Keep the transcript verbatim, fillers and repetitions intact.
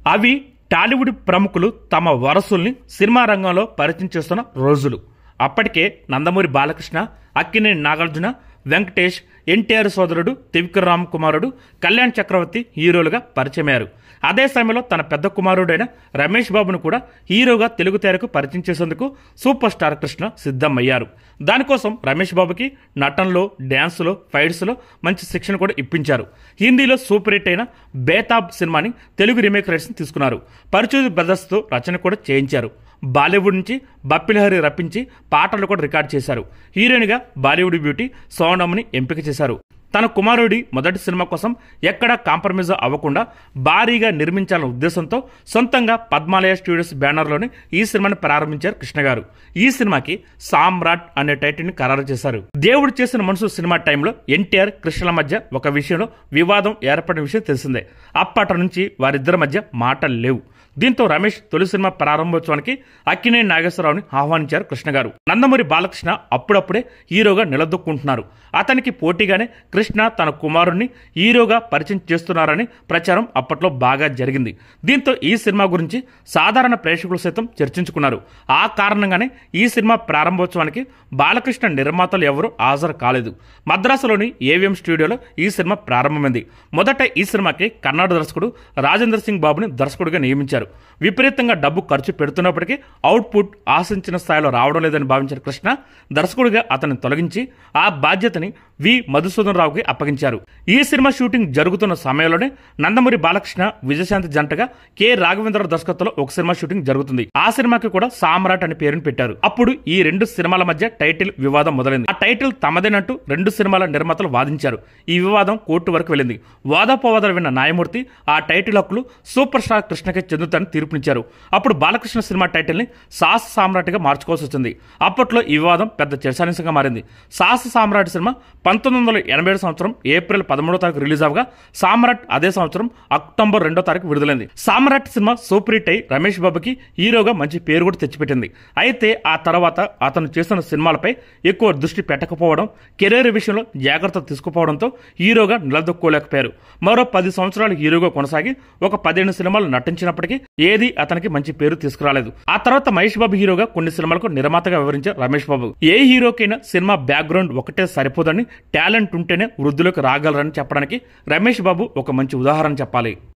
అవి టాలీవుడ్ ప్రముఖులు తమ వారసుల్ని సినిమా రంగంలో పరిచయం చేస్తున్న రోజులు. అప్పటికే నందమూరి బాలకృష్ణ, అక్కినేని నాగార్జున, వెంకటేష్, ఎన్టీఆర్ సోదరుడు త్రివిక్రమ్ రామ్ కుమారుడు కళ్యాణ్ చక్రవర్తి హీరోలుగా పరిచయమయ్యారు. అదే సమయంలో తన పెద్ద కుమారుడైన రమేష్ బాబును కూడా హీరోగా తెలుగు తెరకు పరిచయం చేసేందుకు సూపర్ స్టార్ కృష్ణ సిద్ధమయ్యారు. దానికోసం రమేష్ బాబుకి నటనలో, డ్యాన్స్లో, ఫైట్స్లో మంచి శిక్షణ కూడా ఇప్పించారు. హిందీలో సూపర్ హిట్ అయిన బేతాబ్ సినిమాని తెలుగు రీమేక్ రైట్స్ని తీసుకున్నారు. పరుచూరి బ్రదర్స్తో రచన కూడా చేయించారు. బాలీవుడ్ నుంచి బప్పిలహరి రప్పించి పాటలు కూడా రికార్డ్ చేశారు. హీరోయిన్గా బాలీవుడ్ బ్యూటీ సోనమ్ని ఎంపిక చేశారు. తన కుమారుడి మొదటి సినిమా కోసం ఎక్కడా కాంప్రమైజ్ అవ్వకుండా భారీగా నిర్మించాలన్న ఉద్దేశంతో సొంతంగా పద్మాలయ స్టూడియోస్ బ్యానర్లోని ఈ సినిమాని ప్రారంభించారు కృష్ణ గారు. ఈ సినిమాకి సామ్రాట్ అనే టైటిల్ని ఖరారు చేశారు. దేవుడు చేసిన మనసు సినిమా టైంలో ఎన్టీఆర్, కృష్ణల మధ్య ఒక విషయంలో వివాదం ఏర్పడిన విషయం తెలిసిందే. అప్పటి నుంచి వారిద్దరి మధ్య మాటలు లేవు. దీంతో రమేష్ తొలి సినిమా ప్రారంభోత్సవానికి అక్కినేని నాగేశ్వరరావుని ఆహ్వానించారు కృష్ణ గారు. నందమూరి బాలకృష్ణ అప్పుడప్పుడే హీరోగా నిలదొక్కుంటున్నారు. అతనికి పోటీగానే కృష్ణ తన కుమారుణ్ణి హీరోగా పరిచయం చేస్తున్నారని ప్రచారం అప్పట్లో బాగా జరిగింది. దీంతో ఈ సినిమా గురించి సాధారణ ప్రేక్షకులు సైతం చర్చించుకున్నారు. ఆ కారణంగానే ఈ సినిమా ప్రారంభోత్సవానికి బాలకృష్ణ నిర్మాతలు ఎవరూ హాజరు కాలేదు. మద్రాసులోని ఏవిఎం స్టూడియోలో ఈ సినిమా ప్రారంభమైంది. మొదట ఈ సినిమాకి కన్నడ దర్శకుడు రాజేంద్ర సింగ్ బాబుని దర్శకుడిగా నియమించారు. విపరీతంగా డబ్బు ఖర్చు పెడుతున్నప్పటికీ అవుట్పుట్ ఆశించిన స్థాయిలో రావడం లేదని భావించిన కృష్ణ దర్శకుడిగా అతన్ని తొలగించి ఆ బాధ్యతని వి మధుసూదన్ రావుకి అప్పగించారు. ఈ సినిమా షూటింగ్ జరుగుతున్న సమయంలోనే నందమూరి బాలకృష్ణ, విజయశాంతి జంటగా కె రాఘవేంద్రరావు దర్శకత్వంలో ఒక సినిమా షూటింగ్ జరుగుతుంది. ఆ సినిమాకి కూడా సామ్రాట్ అని పేరుని పెట్టారు. అప్పుడు ఈ రెండు సినిమాల మధ్య టైటిల్ వివాదం మొదలైంది. ఆ టైటిల్ తమదేనంటూ రెండు సినిమాల నిర్మాతలు వాదించారు. ఈ వివాదం కోర్టు వరకు వెళ్ళింది. వాదోపవాదాలు విన్న న్యాయమూర్తి ఆ టైటిల్ హక్కులు సూపర్ స్టార్ కృష్ణకే చెందుతారని తీర్పునిచ్చారు. అప్పుడు బాలకృష్ణ సినిమా టైటిల్ ని సాహస సామ్రాట్ గా మార్చుకోవాల్సి వచ్చింది. అప్పట్లో ఈ వివాదం పెద్ద చర్చానీయంగా మారింది. సాహస సామ్రాట్ సినిమా పంతొమ్మిది వందల ఎనభై ఏడు సంవత్సరం ఏప్రిల్ పదమూడో తారీఖు రిలీజ్ అవగా సామ్రాట్ అదే సంవత్సరం అక్టోబర్ రెండో తారీఖు విడుదలైంది. సామ్రాట్ సినిమా సూపర్ హిట్ అయి రమేష్ బాబుకి హీరోగా మంచి పేరు కూడా తెచ్చిపెట్టింది. అయితే ఆ తర్వాత అతను చేసిన సినిమాలపై ఎక్కువ దృష్టి పెట్టకపోవడం, కెరీర్ విషయంలో జాగ్రత్త తీసుకుపోవడంతో హీరోగా నిలదొక్కోలేకపోయారు. మరో పది సంవత్సరాలు హీరోగా కొనసాగి ఒక పదిహేను సినిమాలు నటించినప్పటికీ ఏది అతనికి మంచి పేరు తీసుకురాలేదు. ఆ తర్వాత మహేష్ బాబు హీరోగా కొన్ని సినిమాలకు నిర్మాతగా వివరించారు రమేష్ బాబు. ఏ హీరోకైనా సినిమా బ్యాక్గ్రౌండ్ ఒకటే సరిపోదని, టాలెంట్ ఉంటేనే వృద్ధిలోకి రాగలరని చెప్పడానికి రమేష్ బాబు ఒక మంచి ఉదాహరణ చెప్పాలి.